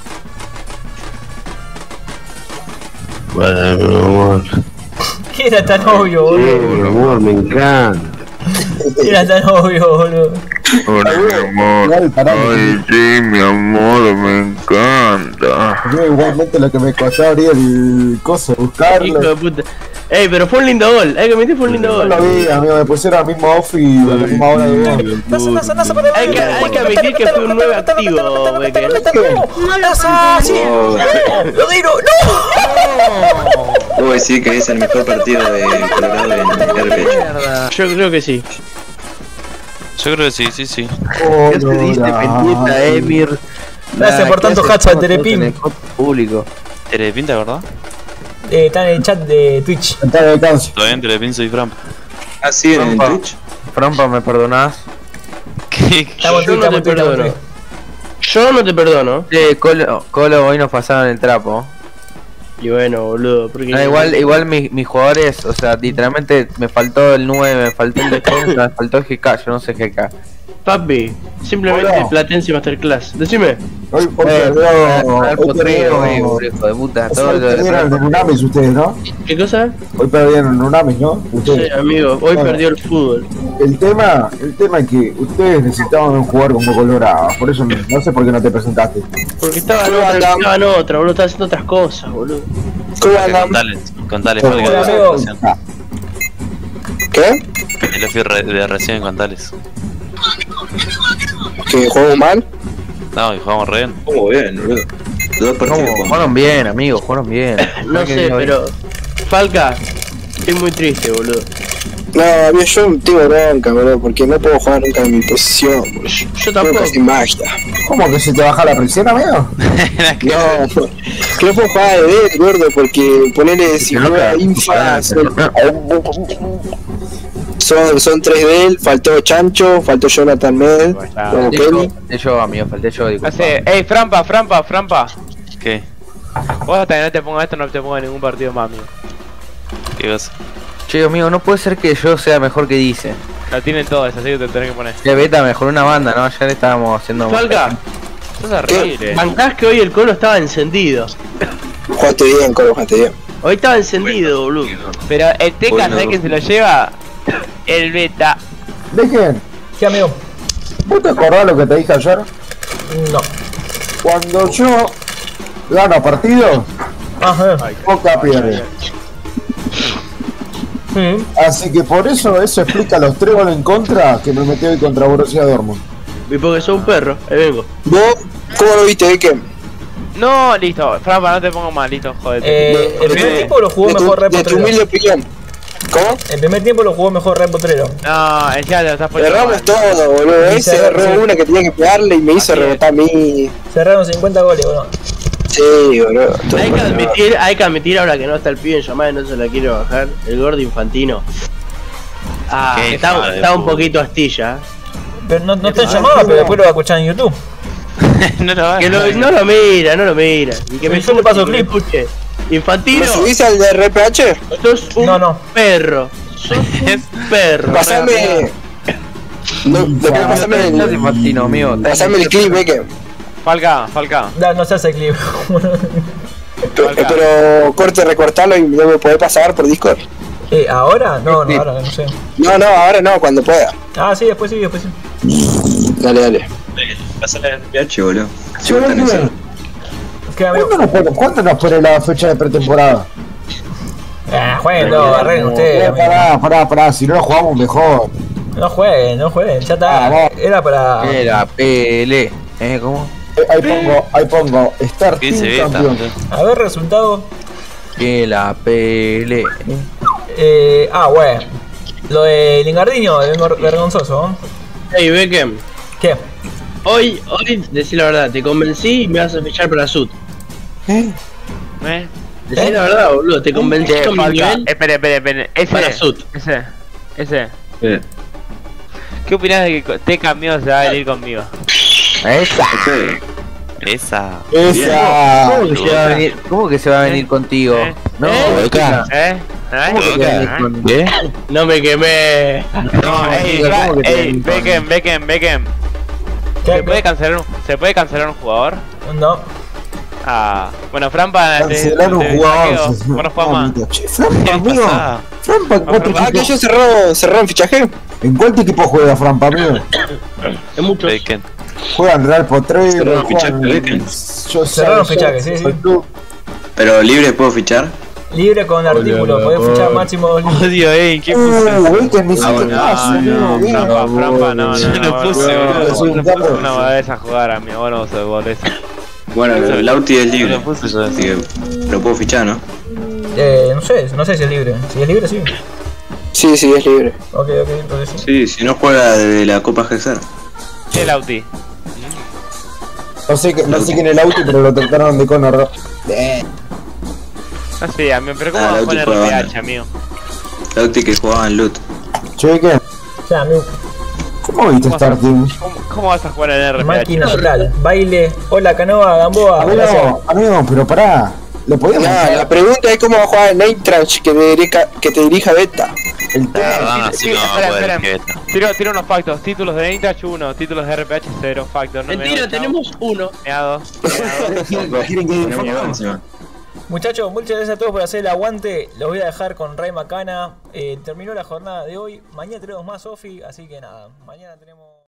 Bueno, mi amor. ¿Qué era tan obvio, Sí, boludo? mi amor, me encanta. ¿Qué era tan obvio, boludo? Hola, mi amor. Igual, pará, Ay, sí, mi amor, me encanta. yo igualmente lo que me costó abrir el coso, Hijo buscarlo. de puta. Ey, pero fue un lindo gol. Hay que admitir, fue un lindo No gol. lo vi, amigo, me pusieron al mismo off y a la misma hora de gol. Naza, Naza, Naza, para Hay que, hay que admitir que fue un nueve activo, Becker. ¡Naza! ¡Sí! Oh, ¡Lo diro! ¡No! Debo decir que es el mejor partido de Colorado en R P H. Yo creo que sí. Yo creo que sí, sí, sí. Oh, ¿Qué te diste, Pendita, Emir? Gracias por tanto hatch al Terepin. Público. Telepin, ¿te acordás? Eh, está en el chat de Twitch. Está de alcance. Todo bien, Telepin, soy Frampa. Ah, sí, en el Frampa. Twitch. Frampa, ¿me perdonás? ¿Qué? Estamos en Yo Twitch, no te estamos en Twitch, estamos en perdono. Twitch. Yo no te perdono. Eh, Colo, Colo hoy nos pasaron el trapo. Y bueno, boludo. Porque... No, igual, igual mis, mis jugadores, o sea, literalmente me faltó el nueve, me faltó el defensa, me faltó el G K, yo no sé G K. Papi, simplemente Hola. Platense Masterclass. Decime. Hoy, hoy Eh, perdió. al Hoy potrero, eh, perdió. hijo de puta, O sea, todo hoy lo perdieron en Unamis ustedes, ¿no? ¿Qué cosa? Hoy perdieron en Unamis, ¿no? Sí, Ustedes. amigo, hoy Bueno. perdió el fútbol. El tema, el tema es que ustedes necesitaban un jugador como Colorado, por eso no, no sé por qué no te presentaste. Porque estaba en otra, estaba en otra, boludo, estaba haciendo otras cosas, boludo. Contale, contale, Falca, Hola, de amigo. recién. Ah, ¿Qué? El F re- de recién, contales. ¿Que juego mal? No, y jugamos re bien. Como bien, boludo. Dos partidos ¿Cómo? con... Jugaron bien, amigos, jugaron bien. No Hay que sé, decirlo pero. Falca, estoy muy triste, boludo. No, amigo, yo tengo bronca, boludo, porque no puedo jugar nunca en mi posición, boludo. Yo Juego tampoco. casi magia. ¿Cómo que se te baja la presión, amigo? No, que no puedo jugar de D, gordo, porque ponerle si juega Infa son, son, son tres de él, faltó Chancho, faltó Jonathan Med, como Falté yo, Kenny. falté yo, amigo, falté yo, No disculpa. sé, ey, Frampa, Frampa, Frampa. ¿Qué? Vos hasta que no te pongas esto no te pongas ningún partido más, amigo. ¿Qué cosa? Che, amigo, no puede ser que yo sea mejor que dice. Lo tienen todos, así que te tenés que poner. Que Beta mejoró una banda, ¿no? Ya le estábamos haciendo... Falca, Sos horrible. bancás que hoy el Colo estaba encendido. Jugaste bien, Colo, jugaste bien. Hoy estaba encendido, boludo. Pero el Teca, Bueno. ¿sabés que se lo lleva? El Beta. Dejen, ¿Qué, amigo? ¿vos te acordás lo que te dije ayer? No. Cuando yo gano partido, Ajá. Boca pierde. Sí. Así que por eso eso explica los tres goles en contra que me metió hoy contra Borussia Dortmund. Y porque sos un perro, ahí vengo. ¿Vos cómo lo viste, Eke? No, listo. Frampa, no te pongo más, listo, jodete. Eh, el primer tiempo lo jugó De tu, mejor Red de tu Potrero. humilde opinión. ¿Cómo? El primer tiempo lo jugó mejor Red Potrero. No, encima te lo estás poniendo Erramos mal. todo, boludo. Sí, Ese sí, erró sí. una que tenía que pegarle y me hizo Así es. rebotar a mí. Cerraron cincuenta goles, boludo. Sí, boludo. todo Hay que mal. admitir, hay que admitir ahora que no está el pibe en llamada y no se la quiere bajar, el gordo infantino. Ah, Qué está, hija de está un puta. poquito astilla. Pero no, no está en llamada, pero después lo va a escuchar en YouTube. No lo Que hagas. lo- no lo mira, no lo mira. Y que me Yo le paso escuche, el que me clip. escuche. Infantino, ¿Me subís al de R P H? sos un No, no. perro. Sos un perro. Pasame. No, después pasame No te el, imagino, amigo. pasame el clip, Eke. Falca, Falca. Da, no se hace clip. Pero, pero corte, recortarlo y no me podés pasar por Discord. eh, ¿ahora? No, no, ahora no sé. No, no, ahora no, cuando pueda. Ah, sí, después sí, después sí. Dale, dale. Pasale al P H, boludo. Si Che, vos tenés Dejen, ¿Qué, amigo? ¿cuándo nos pone- ¿cuándo nos pone la fecha de pretemporada? Ah, jueguen, no, arreglen ustedes, Eh, amigo. pará, pará, pará, si no lo jugamos mejor. No jueguen, no jueguen, ya Ah, está. no. Era para. Era P L. ¿Eh? ¿Cómo? Eh, Ahí pongo, ahí pongo, Star ¿Qué Team dice Beta? campeón. A ver, resultado. Que la P L. ¿Eh? Eh, ah, bueno. Lo de Lingardinho, es vergonzoso, ¿no? Hey, Beckham, ¿Qué? hoy, hoy, decí la verdad, te convencí y me vas a fichar para Sud. ¿Eh? Decí la verdad, boludo, te convencí Che, con mi Falca. nivel Espere, espere, espere. Ese. para Sud. Ese. Ese. Eh, ¿Qué opinás de que Teca mío se va a venir conmigo? Esa. ese- Esa. Esa. ¿Cómo que se va a venir, ¿cómo que se va a venir contigo? ¿Eh? No, ¿Eh? Boca. ¿Eh? ¿Cómo que se va a venir con- ¿Qué? No me quemé. No, ey, ¿cómo va- que te ey, venís con- Beckham, Beckham, Beckham. ¿Qué? ¿Se puede cancelar un, ¿se puede cancelar un jugador? No. Ah, bueno, Frampa. Cancelar un jugador. Bueno, juega más. Che, Frampa, ¿Qué amigo. pasa? Frampa, ¿en cuánto Ah, que equipo- yo cerraron, cerraron fichaje. ¿En cuánto equipo juega Frampa, amigo? Es mucho. Bacon. Juega en Real Potrero, Cerraron juega fichaje, en- Bacon. Yo Cerraron fichaje, sí, sí. Pero libre puedo fichar. Libre con artículo, podés fichar máximo dos libres. Odio, ey, ¿qué puse? Uh, Bacon, me hiciste Ah, bueno, caso, amigo. bien. Frampa, Frampa, no, no, Yo no. no puse, no, boludo. no, Soy un no, capo. no vayas a jugar, amigo, vos no sos bolesa. Bueno, el Lauti es libre. Lo puse yo. Así que lo puedo fichar, ¿no? Eh, no sé, no sé si es libre. Si es libre, sí. Sí, sí, es libre. Ok, ok, entonces sí. Sí, si no juega de la Copa Gexar. El Auti. No sé, que- no sé quién es el auto, pero lo trataron de Conor. Eh, No sé, amigo, pero ¿cómo Ah, vas a el Auti poner juega R P H, banda. amigo? Lauti que jugaba en Loot. Che, Bacon, O sea, amigo, ¿cómo viste ¿Cómo vas, a, Star Team? cómo, cómo vas a jugar en R P H? máquina total. Baile. Hola, Canoa, Gamboa. Gracias. Amigo, amigo, pero pará. ¿Lo podíamos No, hacer? la pregunta es cómo va a jugar el Night Trash que te dirija, que te dirija Beta. El La tema. verdad, así Sí, no va a espera, poder espera. que esta. Tiro, tiro unos factos. Títulos de Nitach uno, títulos de R P H cero, factor. No Mentira, tenemos uno. Meado. ¿Quieren que Encima, encima. Muchachos, muchas gracias a todos por hacer el aguante. Los voy a dejar con Ray Macana. Eh, terminó la jornada de hoy. Mañana tenemos más, Sofi. Así que nada, mañana tenemos.